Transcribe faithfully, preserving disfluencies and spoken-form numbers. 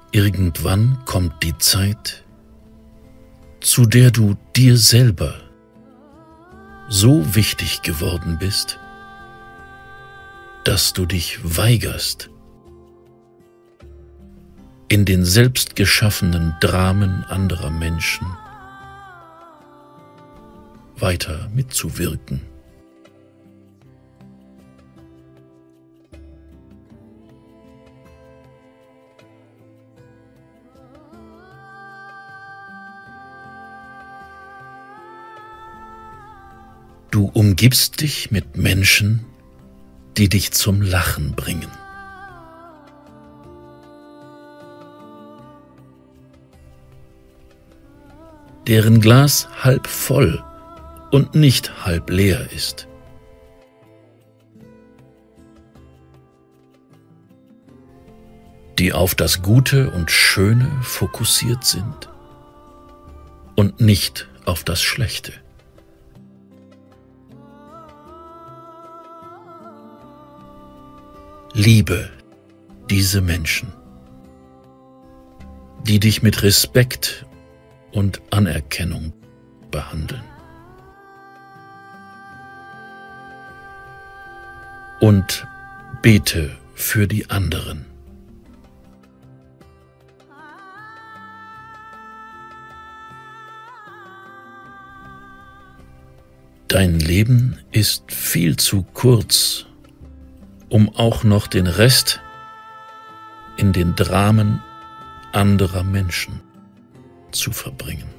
Irgendwann kommt die Zeit, zu der du dir selber so wichtig geworden bist, dass du dich weigerst, in den selbstgeschaffenen Dramen anderer Menschen weiter mitzuwirken. Du umgibst dich mit Menschen, die dich zum Lachen bringen. Deren Glas halb voll und nicht halb leer ist. Die auf das Gute und Schöne fokussiert sind und nicht auf das Schlechte. Liebe diese Menschen, die dich mit Respekt und Anerkennung behandeln. Und bete für die anderen. Dein Leben ist viel zu kurz, um auch noch den Rest in den Dramen anderer Menschen zu verbringen.